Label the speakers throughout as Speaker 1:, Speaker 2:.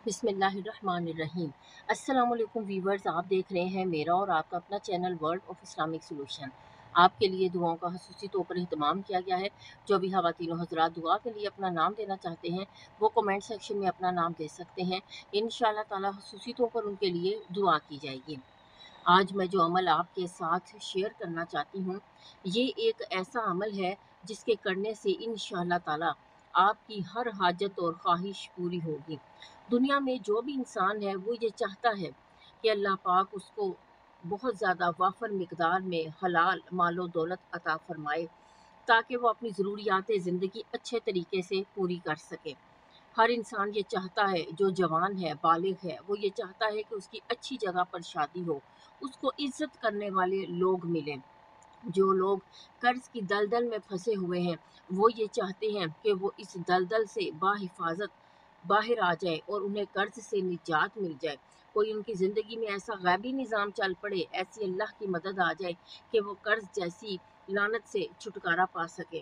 Speaker 1: बिस्मिल्लाहिर्रहमानिर्रहीम। अस्सलाम वालेकुम वीवर्स, आप देख रहे हैं मेरा और आपका अपना channel world of Islamic solution. आपके लिए दुआओं का खसूसी तौर पर अहतमाम किया गया है। जो भी ख़वातीन व हज़रात दुआ के लिए अपना नाम देना चाहते हैं वो कमेंट सेक्शन में अपना नाम दे सकते हैं। इंशाअल्लाह ताला खसूसी तौर पर उनके लिए दुआ की जाएगी। आज मैं जो अमल आपके साथ शेयर करना चाहती हूँ, ये एक ऐसा अमल है जिसके करने से इंशाअल्लाह ताला आपकी हर हाजत और ख्वाहिश पूरी होगी। दुनिया में जो भी इंसान है वो ये चाहता है कि अल्लाह पाक उसको बहुत ज़्यादा वाफर मिकदार में हलाल मालो दौलत अता फरमाए, ताकि वो अपनी ज़रूरियात ज़िंदगी अच्छे तरीके से पूरी कर सके। हर इंसान ये चाहता है, जो जवान है, बालिग है, वो ये चाहता है कि उसकी अच्छी जगह पर शादी हो, उसको इज़्ज़त करने वाले लोग मिलें। जो लोग कर्ज़ की दलदल में फँसे हुए हैं, वो ये चाहते हैं कि वो इस दलदल से बाहिफ़ाज़त बाहर आ जाए और उन्हें कर्ज़ से निजात मिल जाए। कोई उनकी ज़िंदगी में ऐसा गैबी निज़ाम चल पड़े, ऐसी अल्लाह की मदद आ जाए कि वो कर्ज़ जैसी लानत से छुटकारा पा सकें।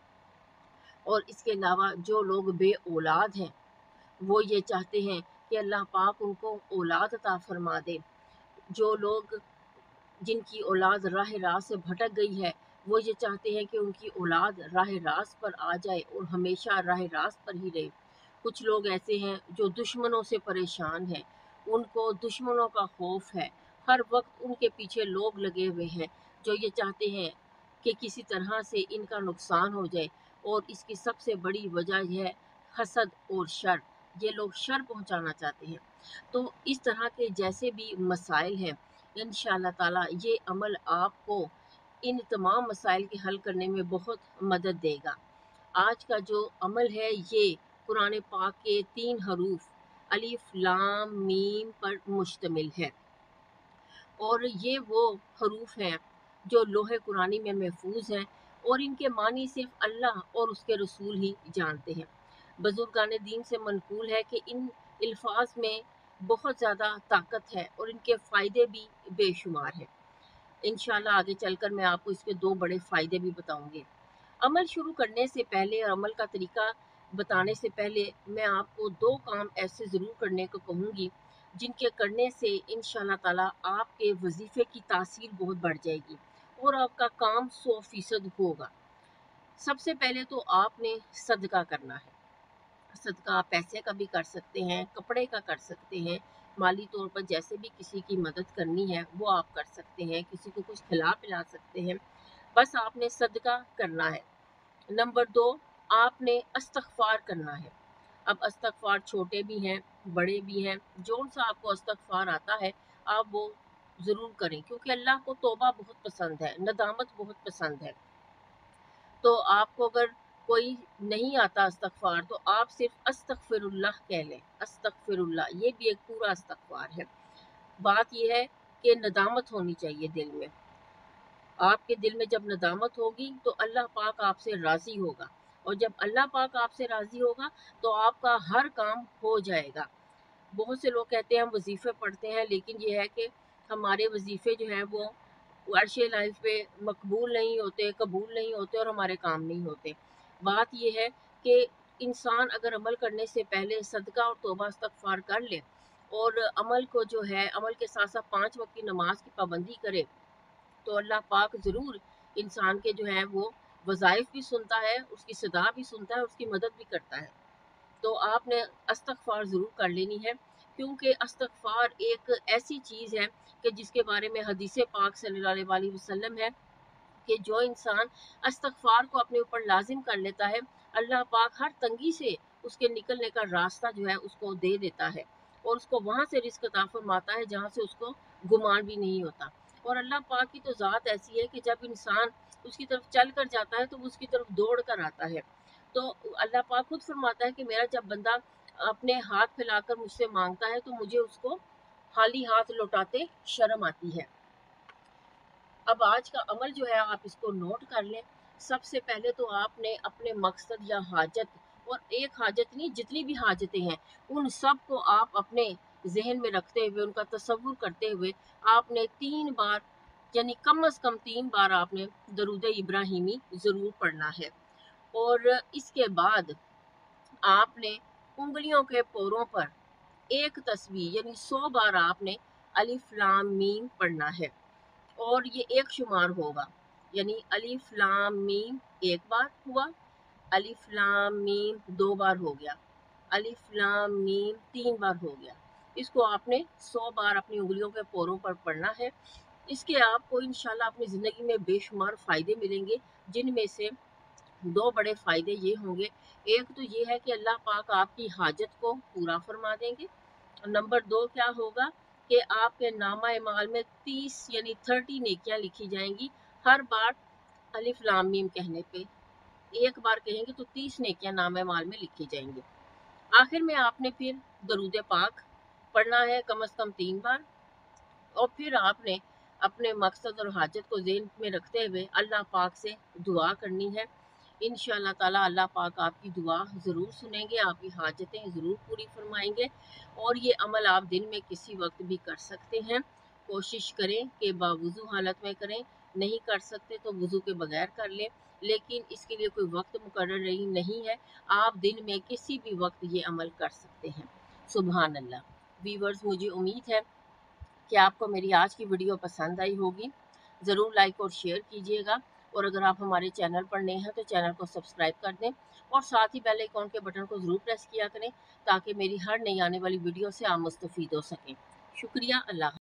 Speaker 1: और इसके अलावा जो लोग बे औलाद हैं, वो ये चाहते हैं कि अल्लाह पाक उनको औलाद अता फरमा दे। जो लोग जिनकी औलाद राह रास्त से भटक गई है, वो ये चाहते हैं कि उनकी औलाद राह रास्त पर आ जाए और हमेशा राह रास्त पर ही रहे। कुछ लोग ऐसे हैं जो दुश्मनों से परेशान हैं, उनको दुश्मनों का खौफ है, हर वक्त उनके पीछे लोग लगे हुए हैं जो ये चाहते हैं कि किसी तरह से इनका नुकसान हो जाए। और इसकी सबसे बड़ी वजह यह है हसद और शर। ये लोग शर पहुंचाना चाहते हैं। तो इस तरह के जैसे भी मसाइल हैं, इंशाअल्लाह ताला ये अमल आपको इन तमाम मसाइल के हल करने में बहुत मदद देगा। आज का जो अमल है ये कुरान पाक के 3 हरूफ अलिफ लाम मीम पर मुश्तमिल है। और ये वो हरूफ हैं जो लोहे कुरानी में महफूज हैं और इनके मानी सिर्फ अल्लाह और उसके रसूल ही जानते हैं। बुजुर्गान दीन से मनकूल है कि इन अल्फाज में बहुत ज़्यादा ताकत है और इनके फ़ायदे भी बेशुमार हैं। इंशाल्लाह आगे चलकर मैं आपको इसके 2 बड़े फ़ायदे भी बताऊंगी। अमल शुरू करने से पहले और अमल का तरीका बताने से पहले मैं आपको 2 काम ऐसे ज़रूर करने को कहूँगी जिनके करने से इंशाअल्लाह ताला आपके वजीफ़े की तासीर बहुत बढ़ जाएगी और आपका काम 100% होगा। सबसे पहले तो आपने सदका करना है। सदका पैसे का भी कर सकते हैं, कपड़े का कर सकते हैं, माली तौर पर जैसे भी किसी की मदद करनी है वो आप कर सकते हैं, किसी को कुछ खिला पिला सकते हैं। बस आपने सदका करना है। नंबर 2, आपने इस्तग़फ़ार करना है। अब इस्तग़फ़ार छोटे भी हैं, बड़े भी हैं, जौन-सा आपको इस्तग़फ़ार आता है, आप वो ज़रूर करें क्योंकि अल्लाह को तौबा बहुत पसंद है, नदामत बहुत पसंद है। तो आपको अगर कोई नहीं आता इस्तग़फ़ार तो आप सिर्फ़ अस्तग़फ़िरुल्लाह कह लें, अस्तग़फ़िरुल्लाह, ये भी एक पूरा इस्तग़फ़ार है। बात ये है कि नदामत होनी चाहिए दिल में। आपके दिल में जब नदामत होगी तो अल्लाह पाक आपसे राज़ी होगा और जब अल्लाह पाक आपसे राज़ी होगा तो आपका हर काम हो जाएगा। बहुत से लोग कहते हैं हम वजीफ़े पढ़ते हैं, लेकिन ये है कि हमारे वजीफ़े जो हैं वो अर्शे लाइफ पे मकबूल नहीं होते, कबूल नहीं होते और हमारे काम नहीं होते। बात ये है कि इंसान अगर अमल करने से पहले सदका और तौबा इस्तग़फ़ार कर ले और अमल को जो है अमल के साथ साथ 5 वक्त की नमाज की पाबंदी करे, तो अल्लाह पाक ज़रूर इंसान के जो है वो वज़ाइफ भी सुनता है, उसकी सदा भी सुनता है, उसकी मदद भी करता है। तो आपने इस्तग़फ़ार ज़रूर कर लेनी है क्योंकि इस्तग़फ़ार एक ऐसी चीज़ है कि जिसके बारे में हदीस पाक सल्लल्लाहु अलैहि वसल्लम है कि जो इंसान इस्तग़फ़ार को अपने ऊपर लाज़िम कर लेता है, अल्लाह पाक हर तंगी से उसके निकलने का रास्ता जो है उसको दे देता है और उसको वहाँ से रिज़्क़ अता फ़रमाता है जहाँ से उसको गुमान भी नहीं होता। और अल्लाह पाक की तो ज़ात ऐसी है कि जब इंसान उसकी तरफ चल कर जाता है तो वो उसकी तरफ दौड़ कर आता है। तो अल्लाह पाक खुद फ़रमाता है कि मेरा जब बंदा अपने हाथ फैलाकर मुझसे माँगता है तो मुझे उसको खाली हाथ लौटाते शर्म आती है। अब आज का अमल जो है आप इसको नोट कर लें। सबसे पहले तो आपने अपने मकसद या हाजत, और एक हाजत नहीं जितनी भी हाजतें हैं उन सब को आप अपने जहन में रखते हुए उनका तसव्वुर करते हुए आपने 3 बार यानी कम से कम 3 बार आपने दरूद इब्राहिमी ज़रूर पढ़ना है। और इसके बाद आपने उंगलियों के पोरों पर एक तस्बीह यानी 100 बार आपने अलिफ लाम मीम पढ़ना है और ये एक शुमार होगा, यानी अलिफ लाम मीम एक बार हुआ, अलिफ लाम मीम 2 बार हो गया, अलिफ लाम मीम 3 बार हो गया। इसको आपने 100 बार अपनी उंगलियों के पोरों पर पढ़ना है। इसके आपको इंशाल्लाह अपनी ज़िंदगी में बेशुमार फ़ायदे मिलेंगे, जिनमें से 2 बड़े फ़ायदे ये होंगे। एक तो ये है कि अल्लाह पाक आपकी हाजत को पूरा फरमा देंगे। नंबर 2 क्या होगा कि आपके नामा-ए-माल में 30 यानी 30 नेकियां लिखी जाएंगी। हर बार अलिफ लाम मीम कहने पे एक बार कहेंगे तो 30 नेकियां नामा-ए-माल में लिखी जाएंगी। आखिर में आपने फिर दरूद पाक पढ़ना है कम से कम 3 बार और फिर आपने अपने मकसद और हाजत को ज़हन में रखते हुए अल्लाह पाक से दुआ करनी है। इंशाअल्लाह ताला अल्लाह पाक आपकी दुआ ज़रूर सुनेंगे, आपकी हाजतें ज़रूर पूरी फरमाएंगे और ये अमल आप दिन में किसी वक्त भी कर सकते हैं। कोशिश करें कि बावुज़ू हालत में करें, नहीं कर सकते तो वज़ू के बगैर कर लें, लेकिन इसके लिए कोई वक्त मुकर्रर नहीं है, आप दिन में किसी भी वक्त ये अमल कर सकते हैं। सुभान अल्लाह। व्यूअर्स, मुझे उम्मीद है कि आपको मेरी आज की वीडियो पसंद आई होगी। ज़रूर लाइक और शेयर कीजिएगा और अगर आप हमारे चैनल पर नए हैं तो चैनल को सब्सक्राइब कर दें और साथ ही बेल आइकॉन के बटन को ज़रूर प्रेस किया करें ताकि मेरी हर नई आने वाली वीडियो से आप मुस्तफ़ीद हो सकें। शुक्रिया। अल्लाह।